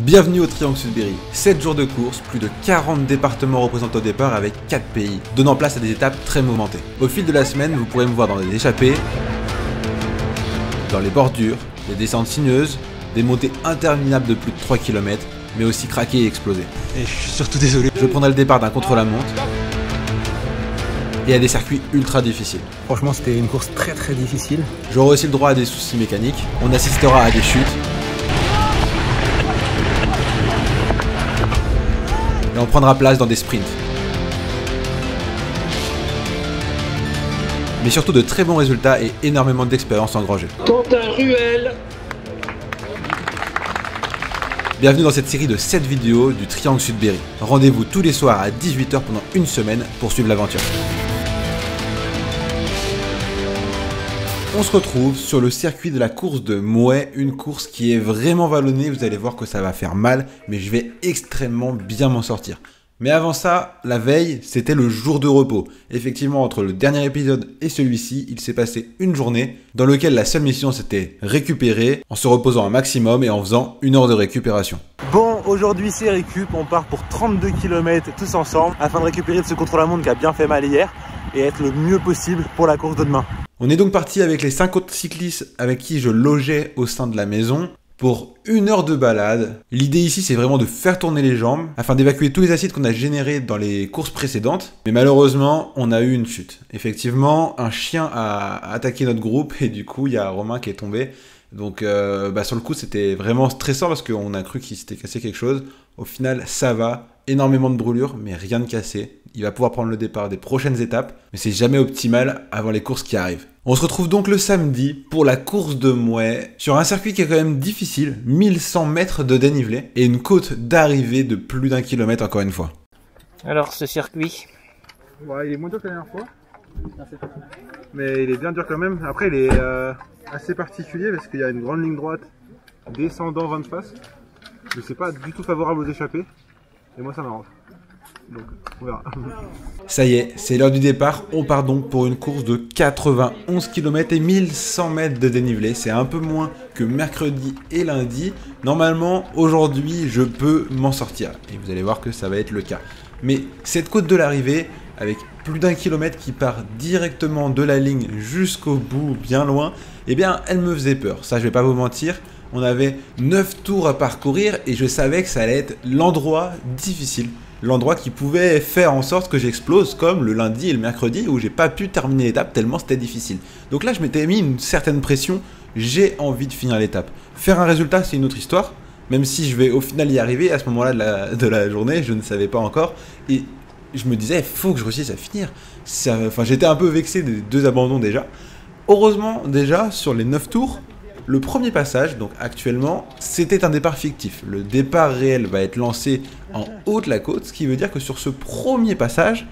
Bienvenue au Triangle Sudbury, 7 jours de course, plus de 40 départements représentés au départ avec 4 pays, donnant place à des étapes très mouvementées. Au fil de la semaine, vous pourrez me voir dans des échappées, dans les bordures, des descentes sinueuses, des montées interminables de plus de 3 km, mais aussi craquer et exploser. Et je suis surtout désolé. Je prendrai le départ d'un contre-la-montre et à des circuits ultra difficiles. Franchement, c'était une course très difficile. J'aurai aussi le droit à des soucis mécaniques, on assistera à des chutes, et on prendra place dans des sprints. Mais surtout de très bons résultats et énormément d'expérience engrangée. Quentin Ruel. Bienvenue dans cette série de 7 vidéos du Triangle Sudbury. Rendez-vous tous les soirs à 18 h pendant une semaine pour suivre l'aventure. On se retrouve sur le circuit de la course de Mouet, une course qui est vraiment vallonnée, vous allez voir que ça va faire mal, mais je vais extrêmement bien m'en sortir. Mais avant ça, la veille, c'était le jour de repos. Effectivement, entre le dernier épisode et celui-ci, il s'est passé une journée dans laquelle la seule mission c'était récupérer en se reposant un maximum et en faisant 1 heure de récupération. Bon, aujourd'hui c'est récup, on part pour 32 km tous ensemble afin de récupérer de ce contre-la-montre qui a bien fait mal hier et être le mieux possible pour la course de demain. On est donc parti avec les 5 autres cyclistes avec qui je logeais au sein de la maison pour 1 heure de balade. L'idée ici c'est vraiment de faire tourner les jambes afin d'évacuer tous les acides qu'on a générés dans les courses précédentes. Mais malheureusement on a eu une chute. Effectivement un chien a attaqué notre groupe et du coup il y a Romain qui est tombé. Donc sur le coup c'était vraiment stressant parce qu'on a cru qu'il s'était cassé quelque chose. Au final ça va, énormément de brûlures mais rien de cassé. Il va pouvoir prendre le départ des prochaines étapes, mais c'est jamais optimal avant les courses qui arrivent. On se retrouve donc le samedi pour la course de Mouet, sur un circuit qui est quand même difficile, 1100 mètres de dénivelé, et une côte d'arrivée de plus d'1 kilomètre encore une fois. Alors ce circuit, Ouais, il est moins dur que la dernière fois, mais il est bien dur quand même. Après il est assez particulier parce qu'il y a une grande ligne droite descendant vent de face. Mais c'est pas du tout favorable aux échappées, et moi ça m'arrange. Donc, on verra. Ça y est, c'est l'heure du départ. On part donc pour une course de 91 km et 1100 mètres de dénivelé. C'est un peu moins que mercredi et lundi. Normalement, aujourd'hui, je peux m'en sortir. Et vous allez voir que ça va être le cas. Mais cette côte de l'arrivée, avec plus d'1 kilomètre qui part directement de la ligne jusqu'au bout, bien loin, eh bien, elle me faisait peur. Ça, je vais pas vous mentir. On avait 9 tours à parcourir et je savais que ça allait être l'endroit difficile. L'endroit qui pouvait faire en sorte que j'explose comme le lundi et le mercredi où j'ai pas pu terminer l'étape tellement c'était difficile. Donc là je m'étais mis une certaine pression, j'ai envie de finir l'étape. Faire un résultat c'est une autre histoire, même si je vais au final y arriver à ce moment-là de la journée, je ne savais pas encore. Et je me disais, il faut que je réussisse à finir. J'étais un peu vexé des 2 abandons déjà. Heureusement déjà sur les 9 tours, le premier passage, donc actuellement, c'était un départ fictif. Le départ réel va être lancé en haut de la côte, ce qui veut dire que sur ce premier passage,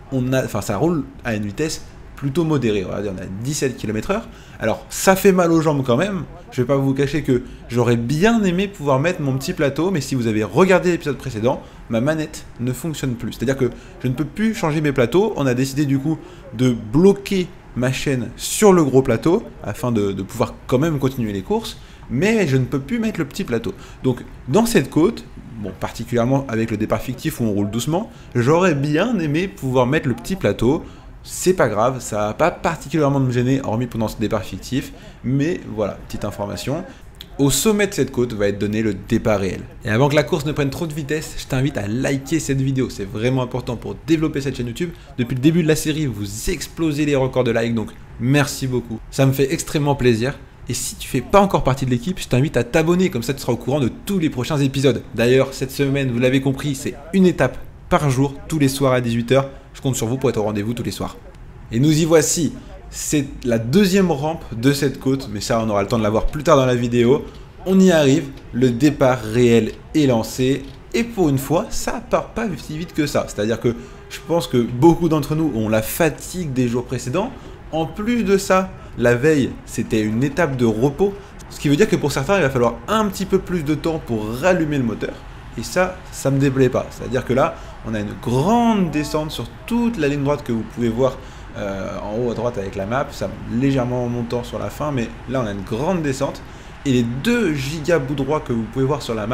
ça roule à une vitesse plutôt modérée. On a 17 km/h. Alors, ça fait mal aux jambes quand même. Je ne vais pas vous cacher que j'aurais bien aimé pouvoir mettre mon petit plateau, mais si vous avez regardé l'épisode précédent, ma manette ne fonctionne plus. C'est-à-dire que je ne peux plus changer mes plateaux. On a décidé du coup de bloquer ma chaîne sur le gros plateau afin de pouvoir quand même continuer les courses, mais je ne peux plus mettre le petit plateau. Donc dans cette côte, bon, particulièrement avec le départ fictif où on roule doucement, j'aurais bien aimé pouvoir mettre le petit plateau. C'est pas grave, ça va pas particulièrement me gêner hormis pendant ce départ fictif, mais voilà, petite information. Au sommet de cette côte va être donné le départ réel. Et avant que la course ne prenne trop de vitesse, je t'invite à liker cette vidéo. C'est vraiment important pour développer cette chaîne YouTube. Depuis le début de la série, vous explosez les records de likes, donc merci beaucoup. Ça me fait extrêmement plaisir. Et si tu fais pas encore partie de l'équipe, je t'invite à t'abonner, comme ça tu seras au courant de tous les prochains épisodes. D'ailleurs, cette semaine, vous l'avez compris, c'est une étape par jour, tous les soirs à 18 h. Je compte sur vous pour être au rendez-vous tous les soirs. Et nous y voici. C'est la deuxième rampe de cette côte, mais ça on aura le temps de la voir plus tard dans la vidéo. On y arrive, le départ réel est lancé, et pour une fois, ça part pas si vite que ça. C'est-à-dire que je pense que beaucoup d'entre nous ont la fatigue des jours précédents. En plus de ça, la veille, c'était une étape de repos, ce qui veut dire que pour certains, il va falloir un petit peu plus de temps pour rallumer le moteur. Et ça me déplaît pas. C'est-à-dire que là, on a une grande descente sur toute la ligne droite que vous pouvez voir en haut à droite avec la map, ça légèrement montant sur la fin, mais là on a une grande descente et les 2 giga bouts droits que vous pouvez voir sur la map,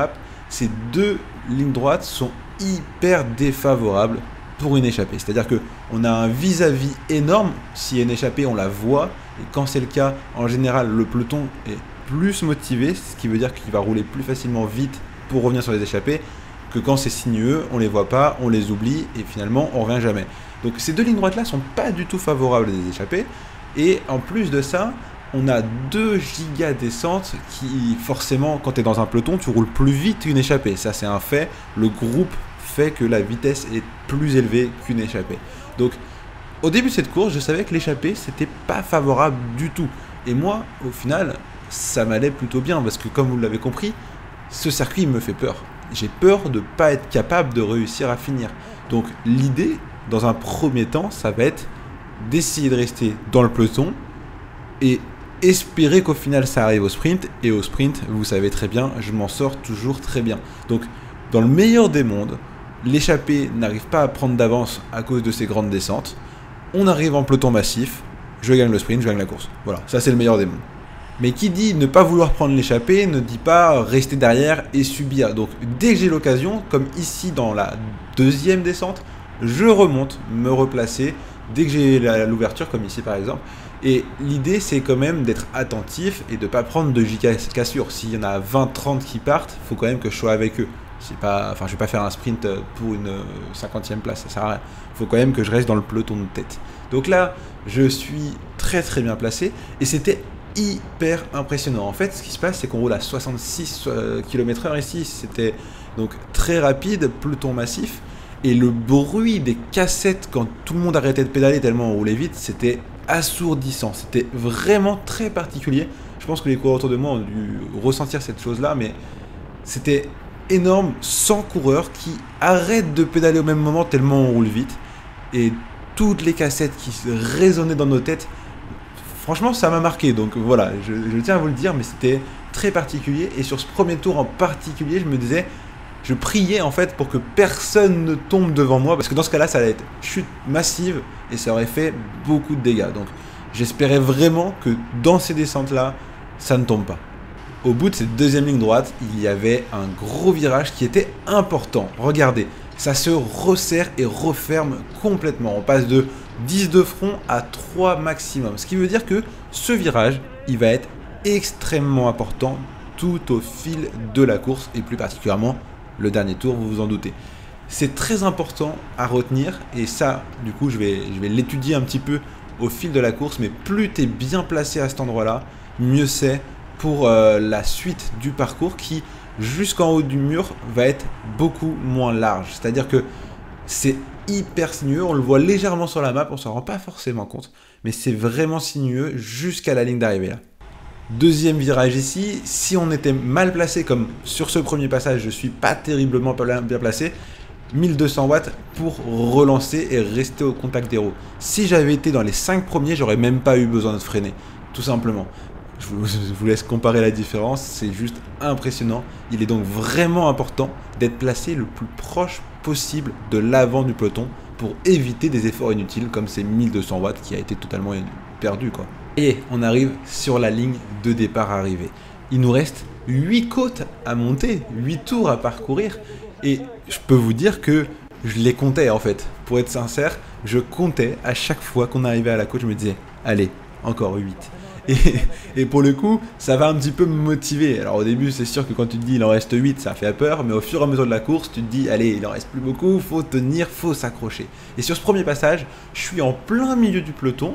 ces deux lignes droites sont hyper défavorables pour une échappée. C'est-à-dire qu'on a un vis-à-vis énorme, si une échappée on la voit, et quand c'est le cas, en général le peloton est plus motivé, ce qui veut dire qu'il va rouler plus facilement vite pour revenir sur les échappées, que quand c'est sinueux, on les voit pas, on les oublie, et finalement on revient jamais. Donc ces deux lignes droites là sont pas du tout favorables des échappées, et en plus de ça, on a 2 gigas descentes qui, forcément, quand tu es dans un peloton, tu roules plus vite qu'une échappée. Ça, c'est un fait. Le groupe fait que la vitesse est plus élevée qu'une échappée. Donc, au début de cette course, je savais que l'échappée, c'était pas favorable du tout. Et moi, au final, ça m'allait plutôt bien parce que, comme vous l'avez compris, ce circuit il me fait peur. J'ai peur de ne pas être capable de réussir à finir. Donc, l'idée, dans un premier temps, ça va être d'essayer de rester dans le peloton et espérer qu'au final ça arrive au sprint, et au sprint, vous savez très bien, je m'en sors toujours très bien. Donc, dans le meilleur des mondes, l'échappée n'arrive pas à prendre d'avance à cause de ces grandes descentes, on arrive en peloton massif, je gagne le sprint, je gagne la course. Voilà, ça c'est le meilleur des mondes. Mais qui dit ne pas vouloir prendre l'échappée, ne dit pas rester derrière et subir. Donc, dès que j'ai l'occasion, comme ici dans la deuxième descente, je remonte, me replacer, dès que j'ai l'ouverture, comme ici par exemple. Et l'idée, c'est quand même d'être attentif et de ne pas prendre de giga-cassure. S'il y en a 20-30 qui partent, il faut quand même que je sois avec eux. Pas, enfin, je ne vais pas faire un sprint pour une 50e place, ça sert à rien. Il faut quand même que je reste dans le peloton de tête. Donc là, je suis très très bien placé et c'était hyper impressionnant. En fait, ce qui se passe, c'est qu'on roule à 66 km/h ici. C'était donc très rapide, peloton massif. Et le bruit des cassettes quand tout le monde arrêtait de pédaler tellement on roulait vite, c'était assourdissant. C'était vraiment très particulier. Je pense que les coureurs autour de moi ont dû ressentir cette chose-là, mais c'était énorme, 100 coureurs qui arrêtent de pédaler au même moment tellement on roule vite. Et toutes les cassettes qui résonnaient dans nos têtes, franchement, ça m'a marqué. Donc voilà, je tiens à vous le dire, mais c'était très particulier. Et sur ce premier tour en particulier, je me disais... Je priais en fait pour que personne ne tombe devant moi, parce que dans ce cas-là, ça allait être chute massive et ça aurait fait beaucoup de dégâts. Donc j'espérais vraiment que dans ces descentes-là, ça ne tombe pas. Au bout de cette deuxième ligne droite, il y avait un gros virage qui était important. Regardez, ça se resserre et referme complètement. On passe de 10 de front à 3 maximum. Ce qui veut dire que ce virage, il va être extrêmement important tout au fil de la course et plus particulièrement le dernier tour, vous vous en doutez. C'est très important à retenir et ça, du coup, je vais l'étudier un petit peu au fil de la course, mais plus tu es bien placé à cet endroit-là, mieux c'est pour la suite du parcours qui, jusqu'en haut du mur, va être beaucoup moins large. C'est-à-dire que c'est hyper sinueux, on le voit légèrement sur la map, on s'en rend pas forcément compte, mais c'est vraiment sinueux jusqu'à la ligne d'arrivée là. Deuxième virage ici, si on était mal placé comme sur ce premier passage, je suis pas terriblement bien placé, 1200 watts pour relancer et rester au contact des roues. Si j'avais été dans les 5 premiers, j'aurais même pas eu besoin de freiner, tout simplement. Je vous laisse comparer la différence, c'est juste impressionnant. Il est donc vraiment important d'être placé le plus proche possible de l'avant du peloton pour éviter des efforts inutiles comme ces 1200 watts qui a été totalement perdu quoi. Et on arrive sur la ligne de départ arrivée. Il nous reste 8 côtes à monter, 8 tours à parcourir. Et je peux vous dire que je les comptais en fait. Pour être sincère, je comptais à chaque fois qu'on arrivait à la côte, je me disais, allez, encore 8. Et pour le coup, ça va un petit peu me motiver. Alors au début, c'est sûr que quand tu te dis il en reste 8, ça fait peur. Mais au fur et à mesure de la course, tu te dis, allez, il en reste plus beaucoup, faut tenir, faut s'accrocher. Et sur ce premier passage, je suis en plein milieu du peloton.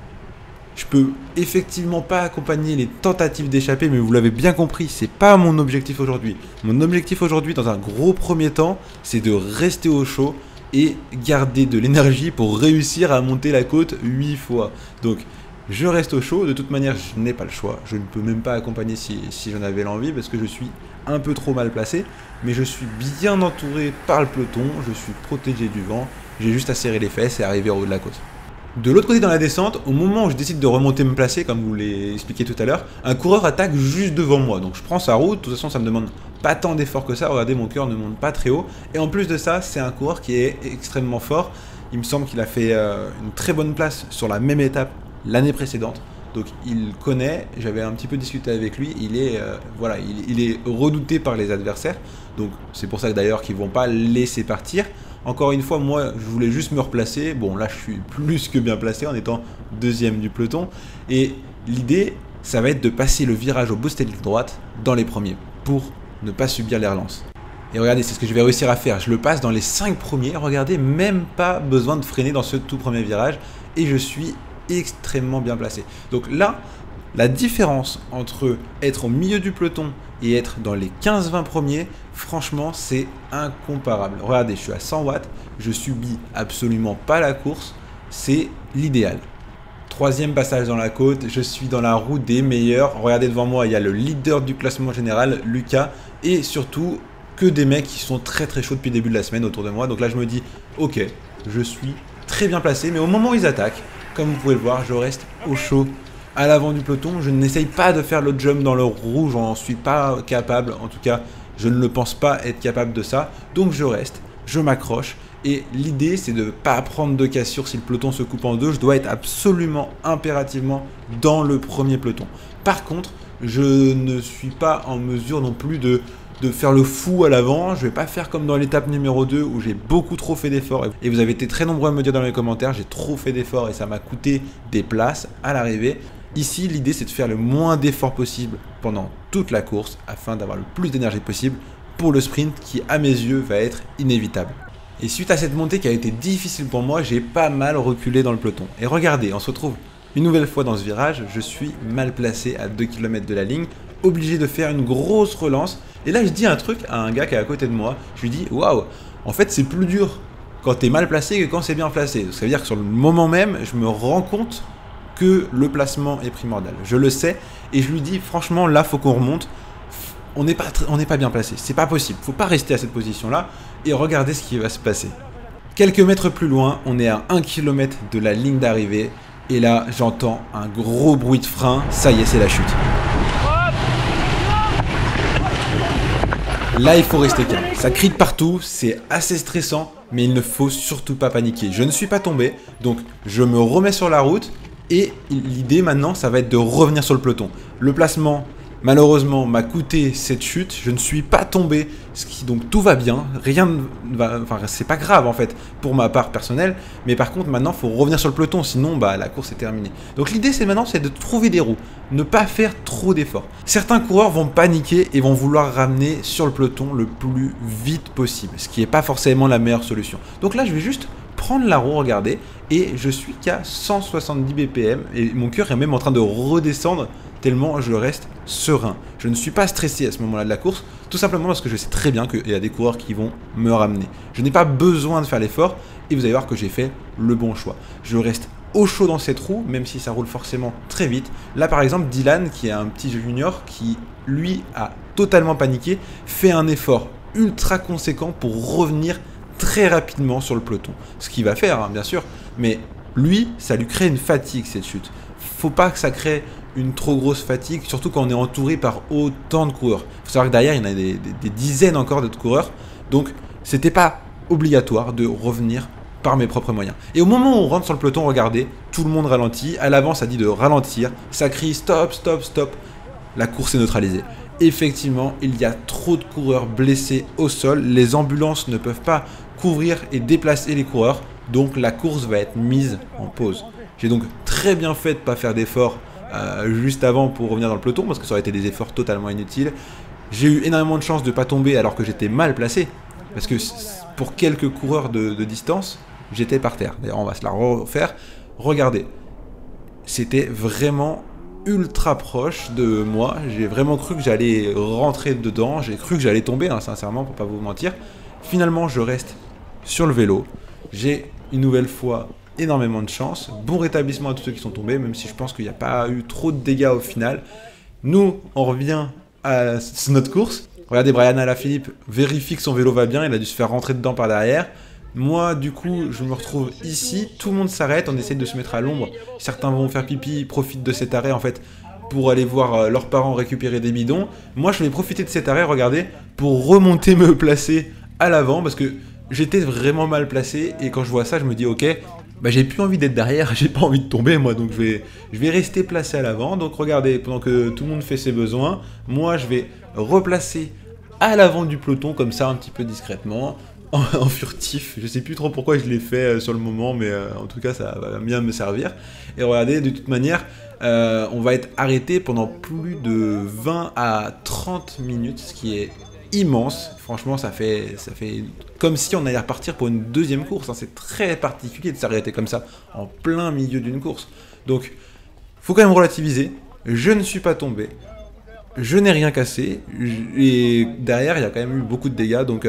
Je peux effectivement pas accompagner les tentatives d'échapper, mais vous l'avez bien compris, c'est pas mon objectif aujourd'hui. Mon objectif aujourd'hui, dans un gros premier temps, c'est de rester au chaud et garder de l'énergie pour réussir à monter la côte 8 fois. Donc, je reste au chaud. De toute manière, je n'ai pas le choix. Je ne peux même pas accompagner si j'en avais l'envie parce que je suis un peu trop mal placé. Mais je suis bien entouré par le peloton, je suis protégé du vent. J'ai juste à serrer les fesses et arriver au haut de la côte. De l'autre côté dans la descente, au moment où je décide de remonter me placer, comme vous l'avez expliqué tout à l'heure, un coureur attaque juste devant moi. Donc je prends sa route, de toute façon ça me demande pas tant d'efforts que ça, regardez mon cœur ne monte pas très haut. Et en plus de ça, c'est un coureur qui est extrêmement fort. Il me semble qu'il a fait une très bonne place sur la même étape l'année précédente. donc il connaît, j'avais un petit peu discuté avec lui, il est, voilà, il est redouté par les adversaires, donc c'est pour ça que d'ailleurs qu'ils vont pas le laisser partir. Encore une fois, moi je voulais juste me replacer, bon là je suis plus que bien placé en étant deuxième du peloton, et l'idée ça va être de passer le virage au boosted ligne droite dans les premiers, pour ne pas subir les relances. Et regardez, c'est ce que je vais réussir à faire, je le passe dans les 5 premiers, regardez, même pas besoin de freiner dans ce tout premier virage, et je suis extrêmement bien placé. Donc là, la différence entre être au milieu du peloton et être dans les 15-20 premiers, franchement, c'est incomparable. Regardez, je suis à 100 watts, je subis absolument pas la course, c'est l'idéal. Troisième passage dans la côte, je suis dans la roue des meilleurs. Regardez devant moi, il y a le leader du classement général, Lucas, et surtout que des mecs qui sont très chauds depuis le début de la semaine autour de moi. Donc là, je me dis, ok, je suis très bien placé, mais au moment où ils attaquent, comme vous pouvez le voir, je reste au chaud à l'avant du peloton. Je n'essaye pas de faire le jump dans le rouge, j'en suis pas capable. En tout cas, je ne le pense pas être capable de ça. Donc je reste, je m'accroche. Et l'idée, c'est de ne pas prendre de cassure si le peloton se coupe en deux. Je dois être absolument, impérativement dans le premier peloton. Par contre, je ne suis pas en mesure non plus de faire le fou à l'avant. Je vais pas faire comme dans l'étape numéro 2 où j'ai beaucoup trop fait d'efforts. Et vous avez été très nombreux à me dire dans les commentaires, j'ai trop fait d'efforts et ça m'a coûté des places à l'arrivée. Ici, l'idée, c'est de faire le moins d'efforts possible pendant toute la course afin d'avoir le plus d'énergie possible pour le sprint qui, à mes yeux, va être inévitable. Et suite à cette montée qui a été difficile pour moi, j'ai pas mal reculé dans le peloton. Et regardez, on se retrouve une nouvelle fois dans ce virage, je suis mal placé à 2 km de la ligne, obligé de faire une grosse relance. Et là, je dis un truc à un gars qui est à côté de moi, je lui dis, waouh, en fait, c'est plus dur quand t'es mal placé que quand c'est bien placé. Ça veut dire que sur le moment même, je me rends compte que le placement est primordial. Je le sais, et je lui dis, franchement, là, faut qu'on remonte. On n'est pas bien placé, c'est pas possible, faut pas rester à cette position-là, et regardez ce qui va se passer. Quelques mètres plus loin, on est à 1 km de la ligne d'arrivée, et là, j'entends un gros bruit de frein, ça y est, c'est la chute. Là, il faut rester calme, ça crie de partout, c'est assez stressant, mais il ne faut surtout pas paniquer. Je ne suis pas tombé, donc je me remets sur la route, et l'idée maintenant, ça va être de revenir sur le peloton. Le placement, malheureusement, m'a coûté cette chute, je ne suis pas tombé, donc tout va bien, rien ne va, enfin c'est pas grave en fait pour ma part personnelle, mais par contre maintenant il faut revenir sur le peloton, sinon bah la course est terminée. Donc l'idée c'est maintenant c'est de trouver des roues, ne pas faire trop d'efforts. Certains coureurs vont paniquer et vont vouloir ramener sur le peloton le plus vite possible, ce qui n'est pas forcément la meilleure solution. Donc là je vais juste prendre la roue, regardez, et je suis qu'à 170 BPM, et mon cœur est même en train de redescendre tellement je reste serein. Je ne suis pas stressé à ce moment-là de la course, tout simplement parce que je sais très bien qu'il y a des coureurs qui vont me ramener. Je n'ai pas besoin de faire l'effort, et vous allez voir que j'ai fait le bon choix. Je reste au chaud dans cette roue, même si ça roule forcément très vite. Là par exemple, Dylan, qui est un petit junior, qui lui a totalement paniqué, fait un effort ultra conséquent pour revenir très rapidement sur le peloton. Ce qu'il va faire, hein, bien sûr, mais lui, ça lui crée une fatigue cette chute. Faut pas que ça crée une trop grosse fatigue, surtout quand on est entouré par autant de coureurs. Il faut savoir que derrière, il y en a des dizaines encore d'autres coureurs, donc c'était pas obligatoire de revenir par mes propres moyens. Et au moment où on rentre sur le peloton, regardez, tout le monde ralentit, à l'avant ça dit de ralentir, ça crie stop, stop, stop, la course est neutralisée. Effectivement, il y a trop de coureurs blessés au sol, les ambulances ne peuvent pas couvrir et déplacer les coureurs, donc la course va être mise en pause. J'ai donc très bien fait de ne pas faire d'efforts juste avant pour revenir dans le peloton, parce que ça aurait été des efforts totalement inutiles. J'ai eu énormément de chance de ne pas tomber alors que j'étais mal placé, parce que pour quelques coureurs de distance, j'étais par terre. D'ailleurs, on va se la refaire. Regardez, c'était vraiment ultra proche de moi. J'ai vraiment cru que j'allais rentrer dedans, j'ai cru que j'allais tomber, hein, sincèrement, pour pas vous mentir. Finalement, je reste sur le vélo. J'ai une nouvelle fois énormément de chance. Bon rétablissement à tous ceux qui sont tombés, même si je pense qu'il n'y a pas eu trop de dégâts au final. Nous, on revient à notre course. Regardez, Brian Alaphilippe vérifie que son vélo va bien, il a dû se faire rentrer dedans par derrière. Moi, du coup, je me retrouve ici, tout le monde s'arrête, on essaie de se mettre à l'ombre. Certains vont faire pipi, ils profitent de cet arrêt, en fait, pour aller voir leurs parents récupérer des bidons. Moi, je vais profiter de cet arrêt, regardez, pour remonter, me placer à l'avant, parce que j'étais vraiment mal placé, et quand je vois ça, je me dis, ok, bah, j'ai plus envie d'être derrière, j'ai pas envie de tomber moi, donc je vais rester placé à l'avant. Donc regardez, pendant que tout le monde fait ses besoins, moi je vais replacer à l'avant du peloton comme ça un petit peu discrètement, en furtif. Je sais plus trop pourquoi je l'ai fait sur le moment, mais en tout cas ça va bien me servir. Et regardez, de toute manière, on va être arrêté pendant plus de 20 à 30 minutes, ce qui est immense. Franchement, ça fait comme si on allait repartir pour une deuxième course. Hein. C'est très particulier de s'arrêter comme ça en plein milieu d'une course. Donc, faut quand même relativiser. Je ne suis pas tombé. Je n'ai rien cassé. Et derrière, il y a quand même eu beaucoup de dégâts. Donc,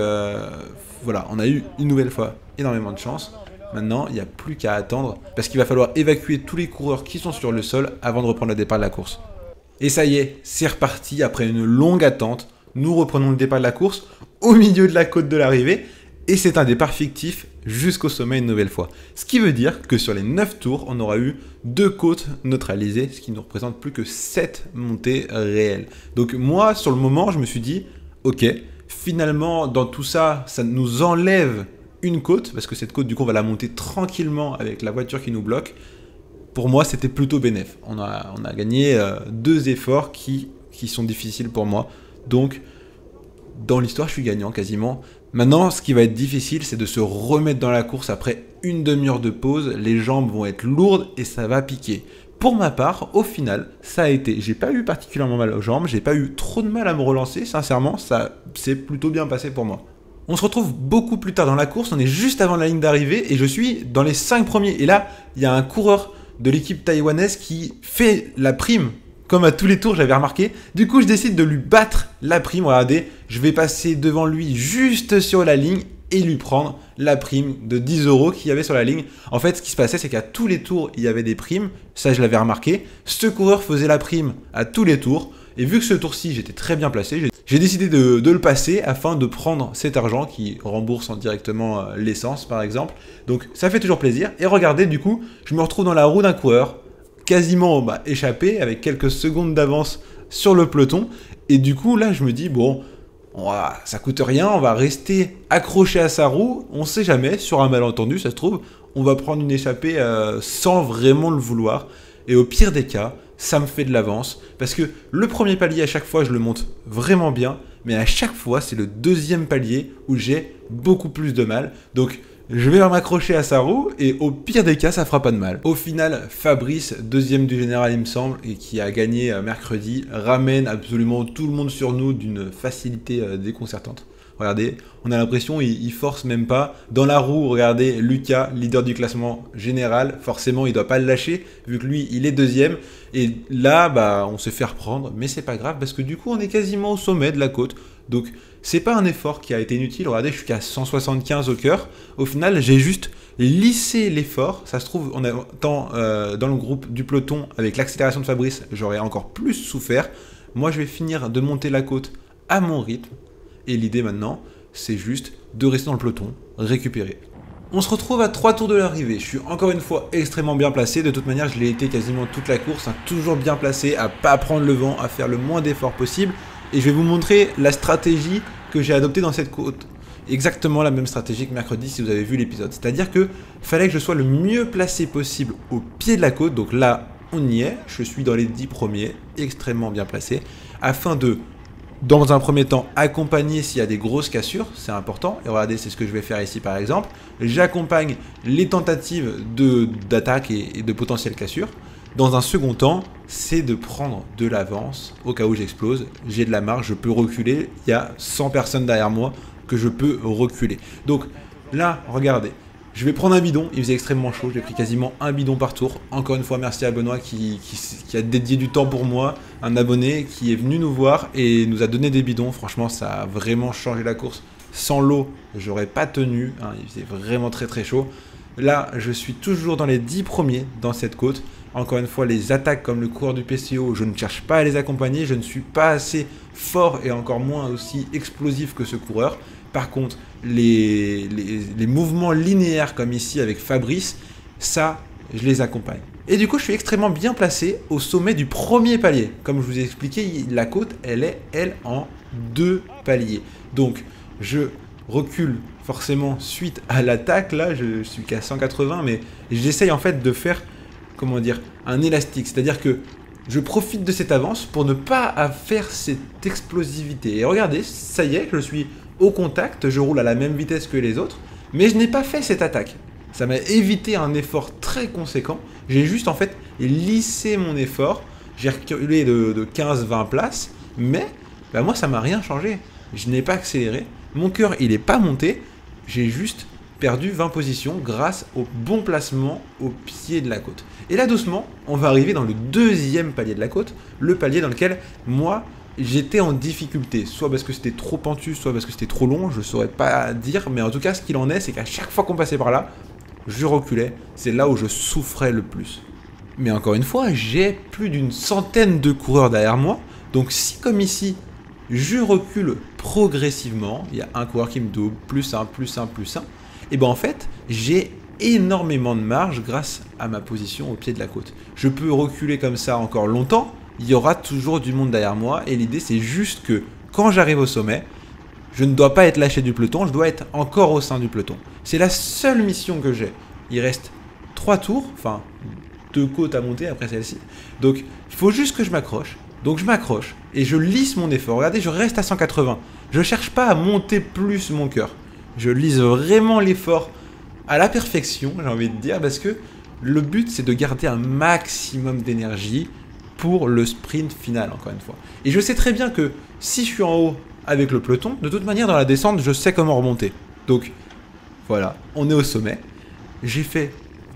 voilà, on a eu une nouvelle fois énormément de chance. Maintenant, il n'y a plus qu'à attendre parce qu'il va falloir évacuer tous les coureurs qui sont sur le sol avant de reprendre le départ de la course. Et ça y est, c'est reparti après une longue attente. Nous reprenons le départ de la course au milieu de la côte de l'arrivée et c'est un départ fictif jusqu'au sommet une nouvelle fois. Ce qui veut dire que sur les 9 tours, on aura eu 2 côtes neutralisées, ce qui ne représente plus que 7 montées réelles. Donc moi, sur le moment, je me suis dit, ok, finalement, dans tout ça, ça nous enlève une côte, parce que cette côte, du coup, on va la monter tranquillement avec la voiture qui nous bloque. Pour moi, c'était plutôt bénéf. On a gagné 2 efforts qui sont difficiles pour moi. Donc, dans l'histoire, je suis gagnant quasiment. Maintenant, ce qui va être difficile, c'est de se remettre dans la course après une demi-heure de pause. Les jambes vont être lourdes et ça va piquer. Pour ma part, au final, ça a été... J'ai pas eu particulièrement mal aux jambes, j'ai pas eu trop de mal à me relancer. Sincèrement, ça s'est plutôt bien passé pour moi. On se retrouve beaucoup plus tard dans la course, on est juste avant la ligne d'arrivée et je suis dans les 5 premiers. Et là, il y a un coureur de l'équipe taïwanaise qui fait la prime. Comme à tous les tours, j'avais remarqué. Du coup, je décide de lui battre la prime. Regardez, je vais passer devant lui juste sur la ligne et lui prendre la prime de 10 € qu'il y avait sur la ligne. En fait, ce qui se passait, c'est qu'à tous les tours, il y avait des primes. Ça, je l'avais remarqué. Ce coureur faisait la prime à tous les tours. Et vu que ce tour-ci, j'étais très bien placé, j'ai décidé de le passer afin de prendre cet argent qui rembourse directement l'essence, par exemple. Donc, ça fait toujours plaisir. Et regardez, du coup, je me retrouve dans la roue d'un coureur, quasiment échappé, avec quelques secondes d'avance sur le peloton. Et du coup, là, je me dis, bon, ça coûte rien, on va rester accroché à sa roue. On sait jamais, sur un malentendu, ça se trouve, on va prendre une échappée sans vraiment le vouloir. Et au pire des cas, ça me fait de l'avance. Parce que le premier palier, à chaque fois, je le monte vraiment bien. Mais à chaque fois, c'est le deuxième palier où j'ai beaucoup plus de mal. Donc, je vais m'accrocher à sa roue et au pire des cas, ça fera pas de mal. Au final, Fabrice, deuxième du général, il me semble, et qui a gagné mercredi, ramène absolument tout le monde sur nous d'une facilité déconcertante. Regardez, on a l'impression il force même pas. Dans la roue, regardez, Lucas, leader du classement général, forcément, il doit pas le lâcher, vu que lui, il est deuxième. Et là, on se fait reprendre, mais c'est pas grave, parce que du coup, on est quasiment au sommet de la côte. Donc, c'est pas un effort qui a été inutile. Regardez, je suis qu'à 175 au cœur. Au final, j'ai juste lissé l'effort. Ça se trouve, en étant dans le groupe du peloton, avec l'accélération de Fabrice, j'aurais encore plus souffert. Moi, je vais finir de monter la côte à mon rythme. Et l'idée maintenant, c'est juste de rester dans le peloton, récupérer. On se retrouve à 3 tours de l'arrivée. Je suis encore une fois extrêmement bien placé. De toute manière, je l'ai été quasiment toute la course, toujours bien placé, à pas prendre le vent, à faire le moins d'efforts possible. Et je vais vous montrer la stratégie que j'ai adoptée dans cette côte. Exactement la même stratégie que mercredi si vous avez vu l'épisode. C'est-à-dire que fallait que je sois le mieux placé possible au pied de la côte. Donc là, on y est. Je suis dans les 10 premiers, extrêmement bien placé, afin de, dans un premier temps, accompagner s'il y a des grosses cassures, c'est important. Et regardez, c'est ce que je vais faire ici par exemple. J'accompagne les tentatives d'attaque et de potentielles cassures. Dans un second temps, c'est de prendre de l'avance au cas où j'explose. J'ai de la marge, je peux reculer. Il y a 100 personnes derrière moi que je peux reculer. Donc là, regardez. Je vais prendre un bidon, il faisait extrêmement chaud, j'ai pris quasiment un bidon par tour. Encore une fois, merci à Benoît qui a dédié du temps pour moi, un abonné qui est venu nous voir et nous a donné des bidons. Franchement, ça a vraiment changé la course. Sans l'eau, j'aurais pas tenu, hein, il faisait vraiment très très chaud. Là, je suis toujours dans les 10 premiers dans cette côte. Encore une fois, les attaques comme le coureur du PCO, je ne cherche pas à les accompagner, je ne suis pas assez fort et encore moins aussi explosif que ce coureur. Par contre, les mouvements linéaires comme ici avec Fabrice, ça, je les accompagne. Et du coup, je suis extrêmement bien placé au sommet du premier palier. Comme je vous ai expliqué, la côte, elle est, elle, en 2 paliers. Donc, je recule forcément suite à l'attaque. Là, je suis qu'à 180, mais j'essaye en fait de faire, comment dire, un élastique. C'est-à-dire que je profite de cette avance pour ne pas faire cette explosivité. Et regardez, ça y est, je suis au contact, je roule à la même vitesse que les autres, mais je n'ai pas fait cette attaque. Ça m'a évité un effort très conséquent. J'ai juste en fait lissé mon effort. J'ai reculé de 15-20 places, mais bah, moi ça m'a rien changé. Je n'ai pas accéléré, mon cœur il n'est pas monté, j'ai juste perdu 20 positions grâce au bon placement au pied de la côte. Et là doucement, on va arriver dans le deuxième palier de la côte, le palier dans lequel moi j'étais en difficulté, soit parce que c'était trop pentu, soit parce que c'était trop long, je ne saurais pas dire, mais en tout cas ce qu'il en est, c'est qu'à chaque fois qu'on passait par là, je reculais, c'est là où je souffrais le plus. Mais encore une fois, j'ai plus d'une centaine de coureurs derrière moi, donc si comme ici, je recule progressivement, il y a un coureur qui me double, plus un, plus un, plus un, et ben en fait, j'ai énormément de marge grâce à ma position au pied de la côte. Je peux reculer comme ça encore longtemps, il y aura toujours du monde derrière moi, et l'idée c'est juste que quand j'arrive au sommet, je ne dois pas être lâché du peloton, je dois être encore au sein du peloton. C'est la seule mission que j'ai. Il reste 3 tours, enfin 2 côtes à monter après celle-ci. Donc il faut juste que je m'accroche. Donc je m'accroche et je lisse mon effort. Regardez, je reste à 180. Je ne cherche pas à monter plus mon cœur. Je lisse vraiment l'effort à la perfection, j'ai envie de dire, parce que le but c'est de garder un maximum d'énergie pour le sprint final, encore une fois. Et je sais très bien que si je suis en haut avec le peloton, de toute manière dans la descente, je sais comment remonter. Donc voilà, on est au sommet. J'ai fait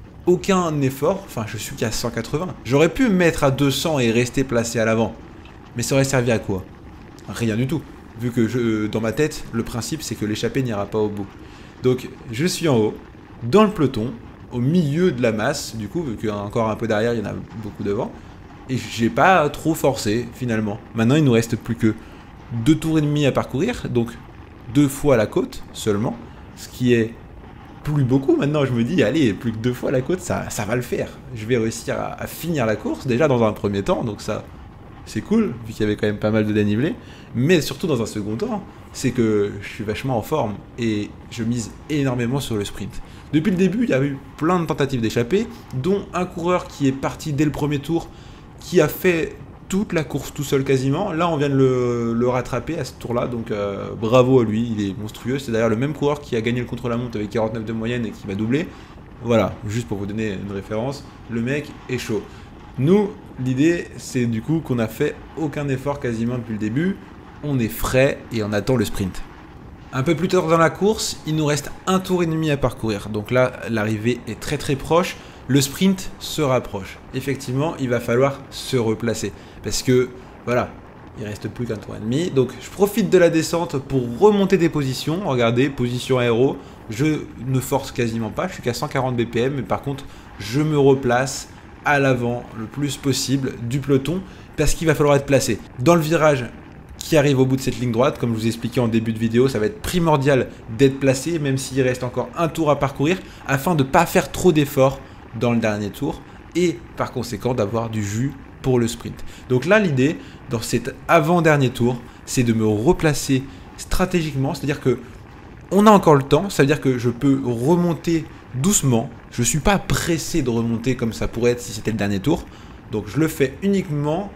aucun effort, enfin je suis qu'à 180. J'aurais pu me mettre à 200 et rester placé à l'avant. Mais ça aurait servi à quoi? Rien du tout. Vu que dans ma tête, le principe c'est que l'échappée n'ira pas au bout. Donc je suis en haut, dans le peloton, au milieu de la masse, du coup, vu qu'il y a encore un peu derrière, il y en a beaucoup devant. Et j'ai pas trop forcé finalement. Maintenant il nous reste plus que 2 tours et demi à parcourir, donc 2 fois la côte seulement, ce qui est plus beaucoup. Maintenant je me dis, allez, plus que 2 fois la côte, ça va le faire. Je vais réussir à finir la course, déjà dans un premier temps, donc ça c'est cool, vu qu'il y avait quand même pas mal de dénivelé, mais surtout dans un second temps, c'est que je suis vachement en forme, et je mise énormément sur le sprint. Depuis le début, il y a eu plein de tentatives d'échapper, dont un coureur qui est parti dès le premier tour, qui a fait toute la course tout seul quasiment. Là on vient de le rattraper à ce tour là, donc bravo à lui, il est monstrueux. C'est d'ailleurs le même coureur qui a gagné le contre-la-montre avec 49 de moyenne et qui m'a doublé. Voilà, juste pour vous donner une référence, le mec est chaud. Nous, l'idée c'est du coup qu'on n'a fait aucun effort quasiment depuis le début, on est frais et on attend le sprint. Un peu plus tard dans la course, il nous reste 1 tour et demi à parcourir, donc là l'arrivée est très très proche. Le sprint se rapproche. Effectivement, il va falloir se replacer. Parce que, voilà, il reste plus qu'un tour et demi. Donc, je profite de la descente pour remonter des positions. Regardez, position aéro. Je ne force quasiment pas. Je suis qu'à 140 BPM. Mais par contre, je me replace à l'avant le plus possible du peloton. Parce qu'il va falloir être placé. Dans le virage qui arrive au bout de cette ligne droite, comme je vous ai expliqué en début de vidéo, ça va être primordial d'être placé, même s'il reste encore un tour à parcourir, afin de ne pas faire trop d'efforts dans le dernier tour et par conséquent d'avoir du jus pour le sprint. Donc là l'idée dans cet avant-dernier tour c'est de me replacer stratégiquement, c'est-à-dire que on a encore le temps, ça veut dire que je peux remonter doucement, je ne suis pas pressé de remonter comme ça pourrait être si c'était le dernier tour, donc je le fais uniquement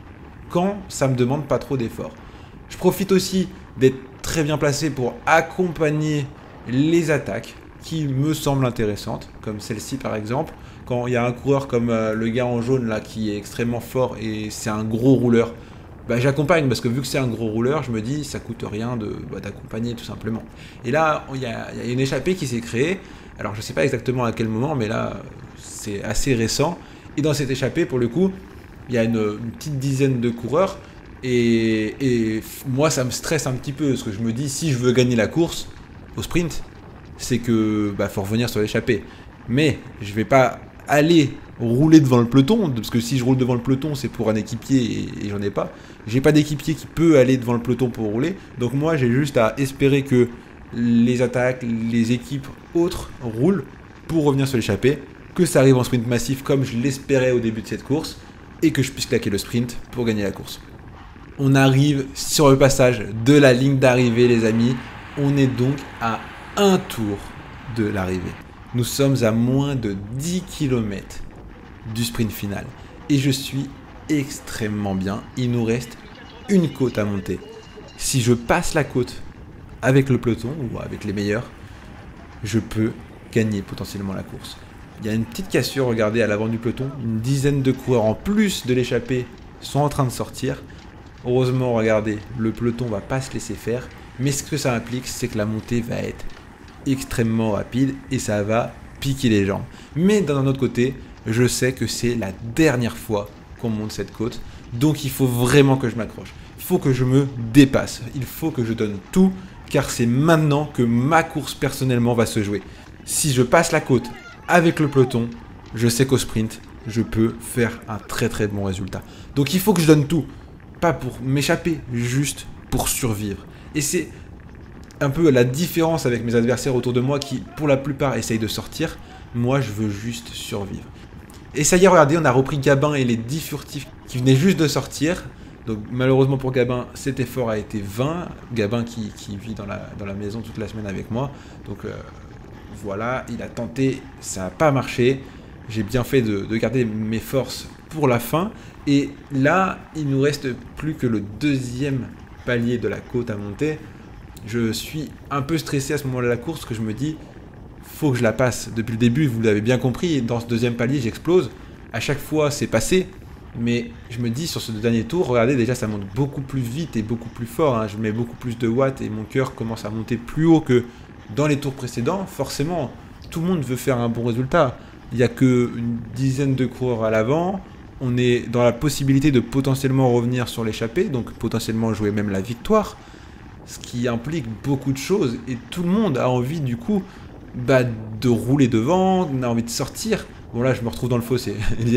quand ça me demande pas trop d'efforts. Je profite aussi d'être très bien placé pour accompagner les attaques qui me semblent intéressantes, comme celle-ci par exemple, quand il y a un coureur comme le gars en jaune là qui est extrêmement fort et c'est un gros rouleur, bah, j'accompagne parce que vu que c'est un gros rouleur, je me dis ça coûte rien d'accompagner tout simplement. Et là, il y a une échappée qui s'est créée, alors je sais pas exactement à quel moment, mais là c'est assez récent, et dans cette échappée pour le coup, il y a une petite dizaine de coureurs, et moi ça me stresse un petit peu, parce que je me dis si je veux gagner la course au sprint, c'est que faut revenir sur l'échappée. Mais je vais pas aller rouler devant le peloton, parce que si je roule devant le peloton, c'est pour un équipier et j'en ai pas. J'ai pas d'équipier qui peut aller devant le peloton pour rouler. Donc moi, j'ai juste à espérer que les attaques, les équipes autres roulent pour revenir sur l'échappée, que ça arrive en sprint massif comme je l'espérais au début de cette course, et que je puisse claquer le sprint pour gagner la course. On arrive sur le passage de la ligne d'arrivée, les amis. On est donc à un tour de l'arrivée. Nous sommes à moins de 10 km du sprint final. Et je suis extrêmement bien. Il nous reste une côte à monter. Si je passe la côte avec le peloton ou avec les meilleurs, je peux gagner potentiellement la course. Il y a une petite cassure, regardez, à l'avant du peloton. Une dizaine de coureurs en plus de l'échappée sont en train de sortir. Heureusement, regardez, le peloton va pas se laisser faire. Mais ce que ça implique, c'est que la montée va être extrêmement rapide et ça va piquer les jambes. Mais d'un autre côté, je sais que c'est la dernière fois qu'on monte cette côte. Donc il faut vraiment que je m'accroche. Il faut que je me dépasse. Il faut que je donne tout, car c'est maintenant que ma course personnellement va se jouer. Si je passe la côte avec le peloton, je sais qu'au sprint, je peux faire un très très bon résultat. Donc il faut que je donne tout. Pas pour m'échapper, juste pour survivre. Et c'est un peu la différence avec mes adversaires autour de moi qui, pour la plupart, essayent de sortir. Moi, je veux juste survivre. Et ça y est, regardez, on a repris Gabin et les 10 furtifs qui venaient juste de sortir. Donc malheureusement pour Gabin, cet effort a été vain. Gabin qui vit dans la maison toute la semaine avec moi. Donc voilà, il a tenté, ça n'a pas marché. J'ai bien fait de garder mes forces pour la fin. Et là, il nous reste plus que le deuxième palier de la côte à monter. Je suis un peu stressé à ce moment-là de la course, parce que je me dis, faut que je la passe. Depuis le début, vous l'avez bien compris, dans ce deuxième palier, j'explose. À chaque fois, c'est passé. Mais je me dis, sur ce dernier tour, regardez, déjà, ça monte beaucoup plus vite et beaucoup plus fort. Hein. Je mets beaucoup plus de watts et mon cœur commence à monter plus haut que dans les tours précédents. Forcément, tout le monde veut faire un bon résultat. Il n'y a qu'une dizaine de coureurs à l'avant. On est dans la possibilité de potentiellement revenir sur l'échappée, donc potentiellement jouer même la victoire. Ce qui implique beaucoup de choses. Et tout le monde a envie, du coup, de rouler devant, on a envie de sortir. Bon là je me retrouve dans le fossé,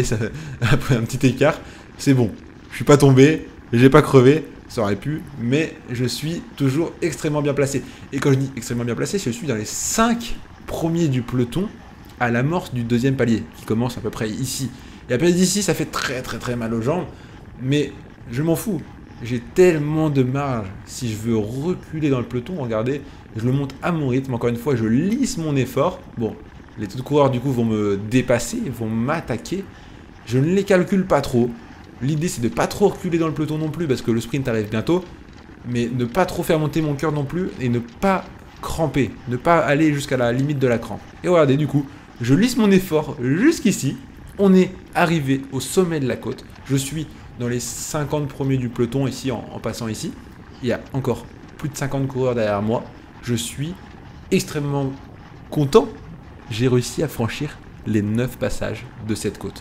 après un petit écart, c'est bon, je suis pas tombé, j'ai pas crevé, ça aurait pu, mais je suis toujours extrêmement bien placé. Et quand je dis extrêmement bien placé, je suis dans les 5 premiers du peloton à l'amorce du deuxième palier, qui commence à peu près ici. Et après d'ici ça fait très très très mal aux jambes, mais je m'en fous. J'ai tellement de marge, si je veux reculer dans le peloton, regardez, je le monte à mon rythme, encore une fois, je lisse mon effort. Bon, les autres coureurs du coup vont me dépasser, vont m'attaquer. Je ne les calcule pas trop. L'idée c'est de pas trop reculer dans le peloton non plus, parce que le sprint arrive bientôt. Mais ne pas trop faire monter mon cœur non plus, et ne pas cramper, ne pas aller jusqu'à la limite de la crampe. Et regardez, du coup, je lisse mon effort jusqu'ici. On est arrivé au sommet de la côte. Je suis dans les 50 premiers du peloton ici en passant ici. Il y a encore plus de 50 coureurs derrière moi. Je suis extrêmement content. J'ai réussi à franchir les 9 passages de cette côte.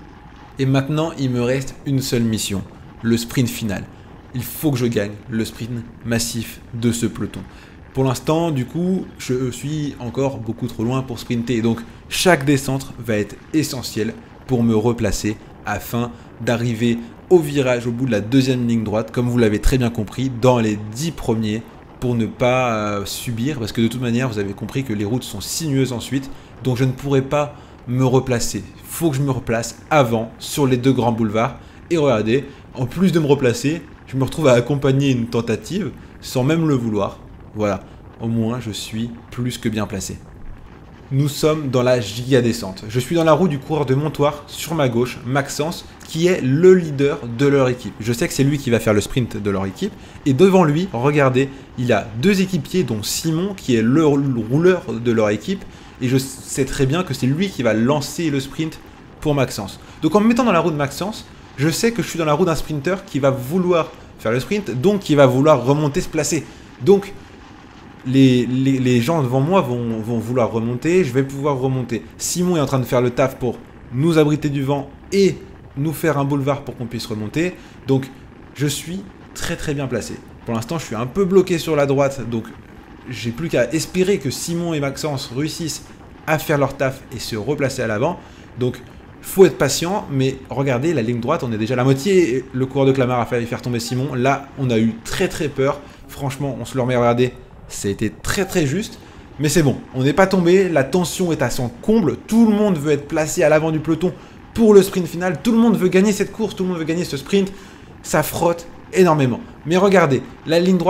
Et maintenant, il me reste une seule mission, le sprint final. Il faut que je gagne le sprint massif de ce peloton. Pour l'instant, du coup, je suis encore beaucoup trop loin pour sprinter. Donc, chaque descente va être essentielle pour me replacer afin d'arriver au virage au bout de la deuxième ligne droite, comme vous l'avez très bien compris, dans les 10 premiers pour ne pas subir, parce que de toute manière, vous avez compris que les routes sont sinueuses ensuite, donc je ne pourrai pas me replacer. Il faut que je me replace avant sur les 2 grands boulevards. Et regardez, en plus de me replacer, je me retrouve à accompagner une tentative sans même le vouloir. Voilà, au moins je suis plus que bien placé. Nous sommes dans la giga descente. Je suis dans la roue du coureur de Montoire, sur ma gauche, Maxence, qui est le leader de leur équipe. Je sais que c'est lui qui va faire le sprint de leur équipe. Et devant lui, regardez, il a 2 équipiers, dont Simon, qui est le rouleur de leur équipe. Et je sais très bien que c'est lui qui va lancer le sprint pour Maxence. Donc en me mettant dans la roue de Maxence, je sais que je suis dans la roue d'un sprinter qui va vouloir faire le sprint, donc qui va vouloir remonter, se placer. Donc les gens devant moi vont vouloir remonter, je vais pouvoir remonter. Simon est en train de faire le taf pour nous abriter du vent et nous faire un boulevard pour qu'on puisse remonter. Donc je suis très très bien placé. Pour l'instant, je suis un peu bloqué sur la droite, donc j'ai plus qu'à espérer que Simon et Maxence réussissent à faire leur taf et se replacer à l'avant. Donc faut être patient, mais regardez la ligne droite, on est déjà à la moitié. Le coureur de Clamart a failli faire tomber Simon. Là, on a eu très très peur. Franchement, on se le remet à regarder. Ça a été très très juste, mais c'est bon, on n'est pas tombé, la tension est à son comble, tout le monde veut être placé à l'avant du peloton pour le sprint final, tout le monde veut gagner cette course, tout le monde veut gagner ce sprint, ça frotte énormément. Mais regardez, la ligne droite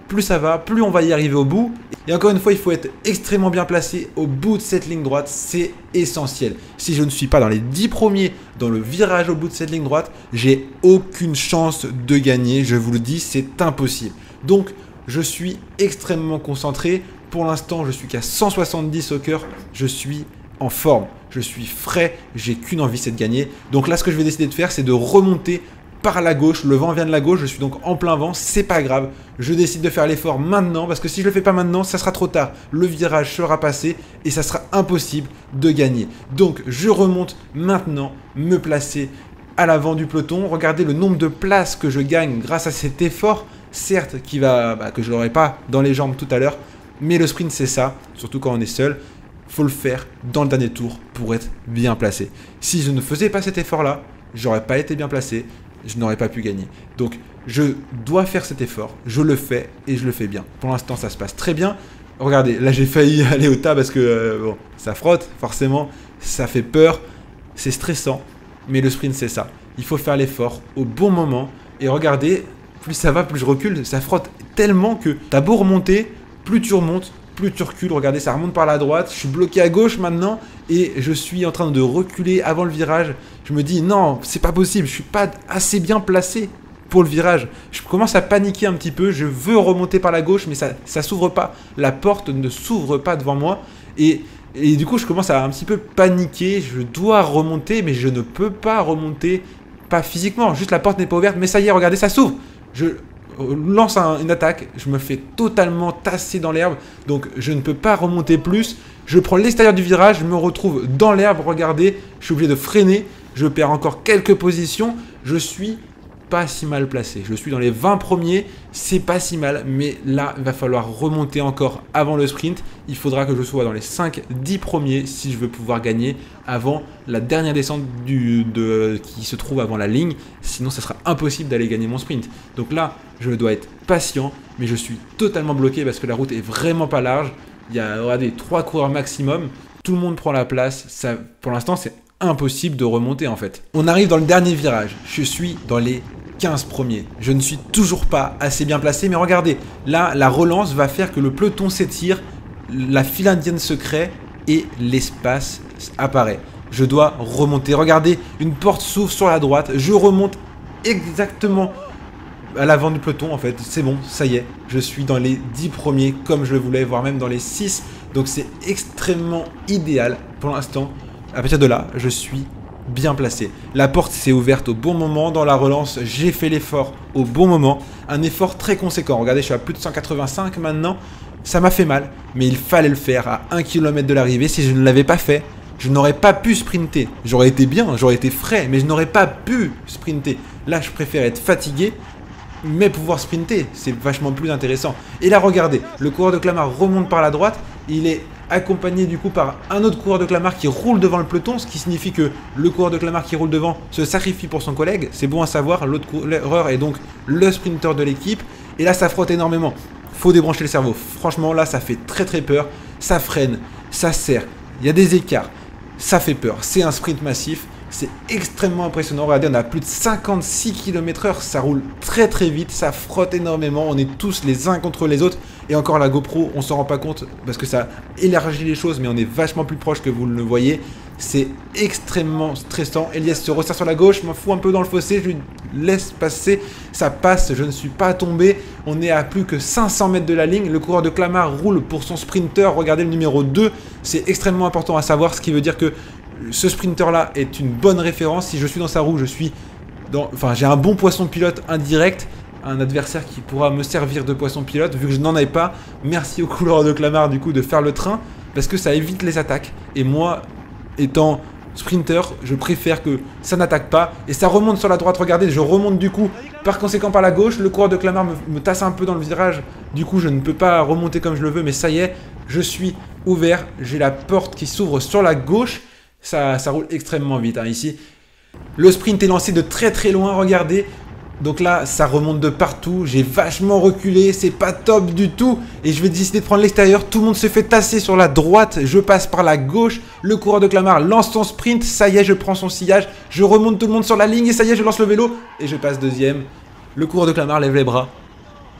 plus ça va, plus on va y arriver au bout. Et encore une fois, il faut être extrêmement bien placé au bout de cette ligne droite, c'est essentiel. Si je ne suis pas dans les 10 premiers dans le virage au bout de cette ligne droite, j'ai aucune chance de gagner, je vous le dis, c'est impossible. Donc, je suis extrêmement concentré. Pour l'instant, je suis qu'à 170 au cœur, je suis en forme, je suis frais, j'ai qu'une envie, c'est de gagner. Donc là, ce que je vais décider de faire, c'est de remonter par la gauche, le vent vient de la gauche, je suis donc en plein vent, c'est pas grave, je décide de faire l'effort maintenant, parce que si je le fais pas maintenant, ça sera trop tard, le virage sera passé et ça sera impossible de gagner. Donc je remonte maintenant, me placer à l'avant du peloton, regardez le nombre de places que je gagne grâce à cet effort, certes que je l'aurai pas dans les jambes tout à l'heure, mais le sprint c'est ça, surtout quand on est seul, faut le faire dans le dernier tour pour être bien placé. Si je ne faisais pas cet effort là, j'aurais pas été bien placé, je n'aurais pas pu gagner. Donc, je dois faire cet effort, je le fais et je le fais bien. Pour l'instant, ça se passe très bien. Regardez, là, j'ai failli aller au tas parce que bon, ça frotte, forcément, ça fait peur, c'est stressant, mais le sprint, c'est ça. Il faut faire l'effort au bon moment et regardez, plus ça va, plus je recule, ça frotte tellement que t'as beau remonter, plus tu remontes, plus tu recules. Regardez, ça remonte par la droite, je suis bloqué à gauche maintenant et je suis en train de reculer avant le virage. Je me dis non, c'est pas possible, je suis pas assez bien placé pour le virage. Je commence à paniquer un petit peu, je veux remonter par la gauche mais ça s'ouvre pas, la porte ne s'ouvre pas devant moi et du coup je commence à un petit peu paniquer, je dois remonter mais je ne peux pas remonter, pas physiquement, juste la porte n'est pas ouverte mais ça y est, regardez, ça s'ouvre. Je lance une attaque, je me fais totalement tasser dans l'herbe, donc je ne peux pas remonter plus. Je prends l'extérieur du virage, je me retrouve dans l'herbe, regardez, je suis obligé de freiner, je perds encore quelques positions, je suis pas si mal placé. Je suis dans les 20 premiers, c'est pas si mal, mais là, il va falloir remonter encore avant le sprint. Il faudra que je sois dans les 5-10 premiers si je veux pouvoir gagner avant la dernière descente qui se trouve avant la ligne. Sinon, ça sera impossible d'aller gagner mon sprint. Donc là, je dois être patient, mais je suis totalement bloqué parce que la route est vraiment pas large. Il y a, regardez, 3 coureurs maximum. Tout le monde prend la place. Ça, pour l'instant, c'est impossible de remonter en fait. On arrive dans le dernier virage. Je suis dans les 15 premiers. Je ne suis toujours pas assez bien placé, mais regardez, là, la relance va faire que le peloton s'étire, la file indienne se crée et l'espace apparaît. Je dois remonter. Regardez, une porte s'ouvre sur la droite. Je remonte exactement à l'avant du peloton en fait. C'est bon, ça y est. Je suis dans les 10 premiers comme je le voulais, voire même dans les 6. Donc c'est extrêmement idéal pour l'instant. À partir de là, je suis bien placé. La porte s'est ouverte au bon moment dans la relance. J'ai fait l'effort au bon moment. Un effort très conséquent. Regardez, je suis à plus de 185 maintenant. Ça m'a fait mal, mais il fallait le faire à 1 km de l'arrivée. Si je ne l'avais pas fait, je n'aurais pas pu sprinter. J'aurais été bien, j'aurais été frais, mais je n'aurais pas pu sprinter. Là, je préfère être fatigué, mais pouvoir sprinter. C'est vachement plus intéressant. Et là, regardez, le coureur de Clamart remonte par la droite. Il est accompagné du coup par un autre coureur de Clamart qui roule devant le peloton, ce qui signifie que le coureur de Clamart qui roule devant se sacrifie pour son collègue. C'est bon à savoir, l'autre coureur est donc le sprinter de l'équipe. Et là, ça frotte énormément. Faut débrancher le cerveau. Franchement, là, ça fait très très peur. Ça freine, ça serre. Il y a des écarts. Ça fait peur. C'est un sprint massif. C'est extrêmement impressionnant. Regardez, on a plus de 56 km/h. Ça roule très très vite. Ça frotte énormément. On est tous les uns contre les autres. Et encore la GoPro, on s'en rend pas compte parce que ça élargit les choses, mais on est vachement plus proche que vous le voyez. C'est extrêmement stressant. Elias se resserre sur la gauche, je m'en fous un peu dans le fossé, je lui laisse passer. Ça passe, je ne suis pas tombé. On est à plus que 500 mètres de la ligne. Le coureur de Clamart roule pour son sprinter. Regardez le numéro 2. C'est extrêmement important à savoir, ce qui veut dire que ce sprinter-là est une bonne référence. Si je suis dans sa roue, je suis dans... Enfin, j'ai un bon poisson pilote indirect. Un adversaire qui pourra me servir de poisson pilote, vu que je n'en ai pas. Merci au coureur de Clamart du coup de faire le train, parce que ça évite les attaques. Et moi, étant sprinter, je préfère que ça n'attaque pas. Et ça remonte sur la droite, regardez, je remonte du coup, par conséquent par la gauche. Le coureur de Clamart me tasse un peu dans le virage. Du coup, je ne peux pas remonter comme je le veux, mais ça y est, je suis ouvert. J'ai la porte qui s'ouvre sur la gauche. Ça roule extrêmement vite hein, ici. Le sprint est lancé de très très loin, regardez. Donc là, ça remonte de partout. J'ai vachement reculé. C'est pas top du tout. Et je vais décider de prendre l'extérieur. Tout le monde se fait tasser sur la droite. Je passe par la gauche. Le coureur de Clamart lance son sprint. Ça y est, je prends son sillage. Je remonte tout le monde sur la ligne. Et ça y est, je lance le vélo. Et je passe deuxième. Le coureur de Clamart lève les bras.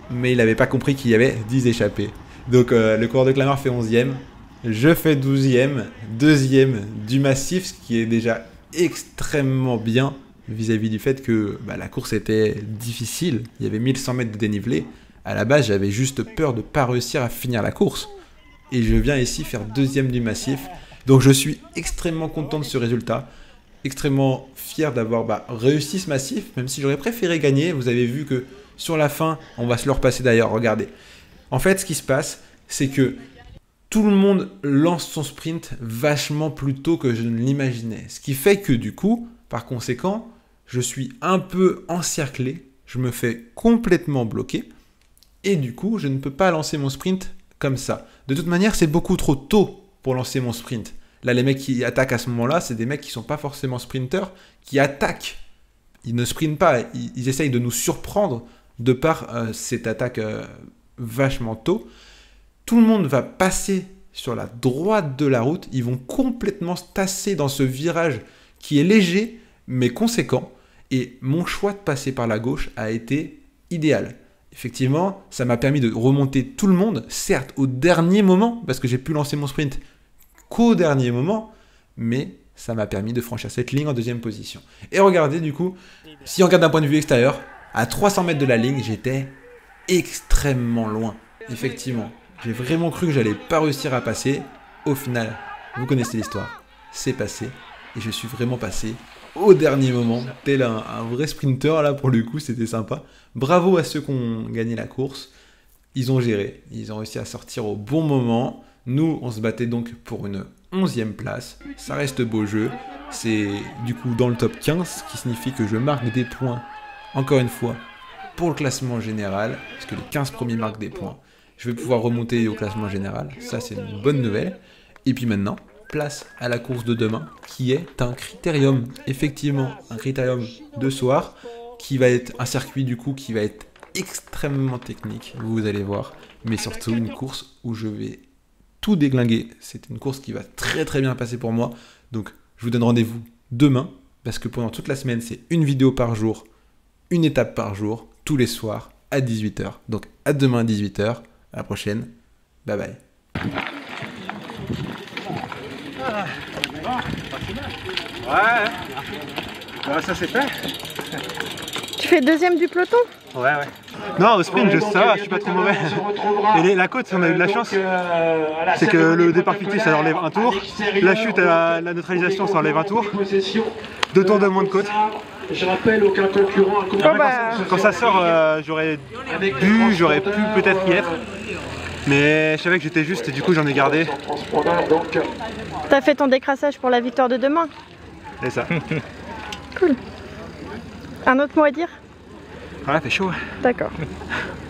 mais il n'avait pas compris qu'il y avait 10 échappés. Donc le coureur de Clamart fait 11e, je fais 12e, deuxième du massif, ce qui est déjà extrêmement bien vis-à-vis du fait que la course était difficile. Il y avait 1100 mètres de dénivelé. À la base, j'avais juste peur de ne pas réussir à finir la course. Et je viens ici faire deuxième du massif. Donc je suis extrêmement content de ce résultat. Extrêmement fier d'avoir réussi ce massif, même si j'aurais préféré gagner. Vous avez vu que sur la fin, on va se le repasser d'ailleurs, regardez. En fait, ce qui se passe, c'est que tout le monde lance son sprint vachement plus tôt que je ne l'imaginais. Ce qui fait que du coup, par conséquent, je suis un peu encerclé, je me fais complètement bloquer et du coup, je ne peux pas lancer mon sprint comme ça. De toute manière, c'est beaucoup trop tôt pour lancer mon sprint. Là, les mecs qui attaquent à ce moment-là, c'est des mecs qui ne sont pas forcément sprinteurs, qui attaquent. Ils ne sprintent pas, ils essayent de nous surprendre de par cette attaque vachement tôt. Tout le monde va passer sur la droite de la route, ils vont complètement se tasser dans ce virage qui est léger mais conséquent. Et mon choix de passer par la gauche a été idéal. Effectivement, ça m'a permis de remonter tout le monde, certes au dernier moment, parce que j'ai pu lancer mon sprint qu'au dernier moment, mais ça m'a permis de franchir cette ligne en deuxième position. Et regardez du coup, si on regarde d'un point de vue extérieur, à 300 mètres de la ligne, j'étais extrêmement loin. Effectivement, j'ai vraiment cru que j'allais pas réussir à passer. Au final, vous connaissez l'histoire, c'est passé. Et je suis vraiment passé au dernier moment, tel un vrai sprinter là pour le coup, c'était sympa. Bravo à ceux qui ont gagné la course, ils ont géré, ils ont réussi à sortir au bon moment. Nous, on se battait donc pour une 11e place, ça reste beau jeu, c'est du coup dans le top 15, ce qui signifie que je marque des points, encore une fois, pour le classement général, parce que les 15 premiers marquent des points. Je vais pouvoir remonter au classement général, ça c'est une bonne nouvelle. Et puis maintenant, place à la course de demain, qui est un critérium. Effectivement, un critérium de soir, qui va être un circuit du coup qui va être extrêmement technique, vous allez voir. Mais surtout une course où je vais tout déglinguer. C'est une course qui va très très bien passer pour moi. Donc je vous donne rendez-vous demain, parce que pendant toute la semaine, c'est une vidéo par jour, une étape par jour, tous les soirs à 18h. Donc à demain à 18h, à la prochaine, bye bye. Ouais, ça c'est fait. Tu fais deuxième du peloton? Ouais. Non, au sprint, ça va, je suis pas trop mauvais. Et la côte, on a eu de la chance. C'est que le départ fictif, ça enlève un tour. La chute, la neutralisation, ça enlève un tour. 2 tours de moins de côte. Je rappelle aucun concurrent. Quand ça sort, j'aurais pu peut-être y être. Mais je savais que j'étais juste et du coup j'en ai gardé. T'as fait ton décrassage pour la victoire de demain? C'est ça. Cool. Un autre mot à dire? Voilà, fait chaud. D'accord.